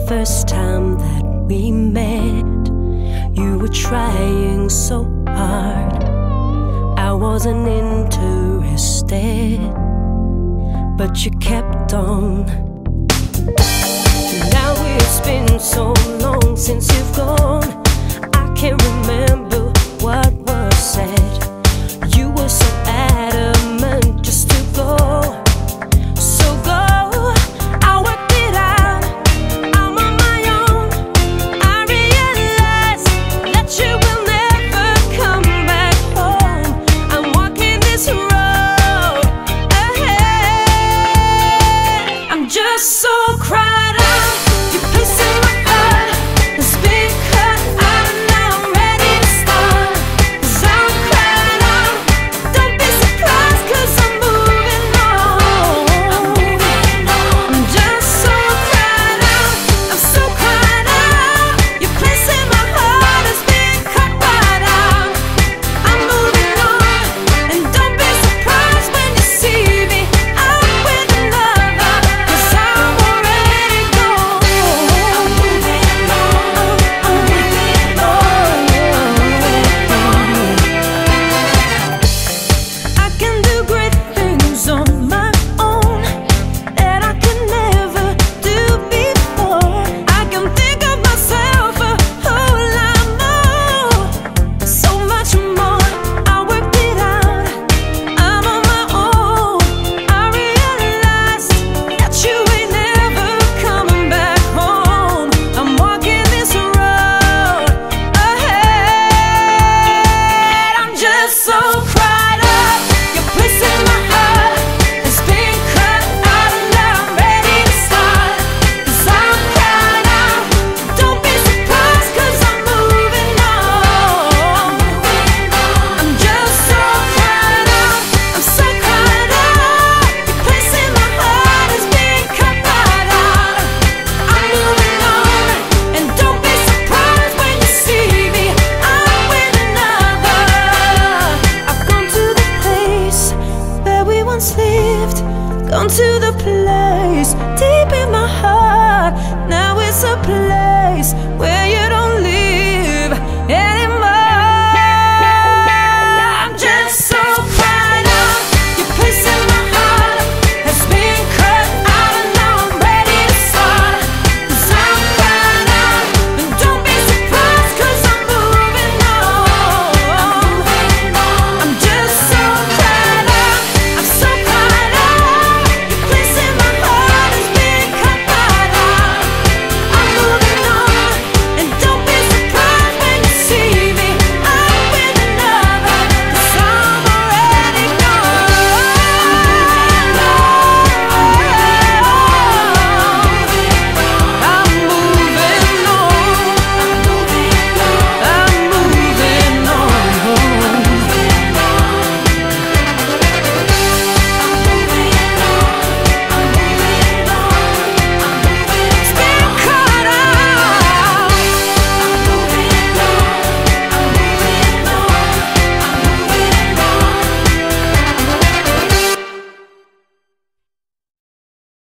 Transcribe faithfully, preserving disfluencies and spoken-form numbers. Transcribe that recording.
first time that we met, you were trying so hard. I wasn't interested, but you kept on. Now it's been so long since you've gone, I can't remember what was said. You were so adamant just to go. So go, I worked it out, I'm on my own. I realize that you will never come back home. I'm walking this road ahead. I'm just so cried out. You're placing my heart, it's been cut. I'm now ready to start, 'cause I'm crying out. Don't be surprised, 'cause I'm moving on. I'm moving on. I'm just so cried out. I'm so cried out. You're placing my heart, it's been cut right out. I'm moving on, and don't be surprised when you see me out with another, 'cause I'm already gone. I'm moving on. I'm moving on. I can do great things on my own that I could never do before. I can think of myself a whole lot more, so much more. I worked it out, I'm on my own. I realized that you ain't never coming back home. I'm walking this road ahead. I'm just so